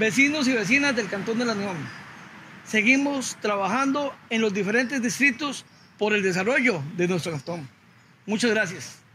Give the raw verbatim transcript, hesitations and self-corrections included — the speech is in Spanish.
vecinos y vecinas del Cantón de La Unión. Seguimos trabajando en los diferentes distritos por el desarrollo de nuestro cantón. Muchas gracias.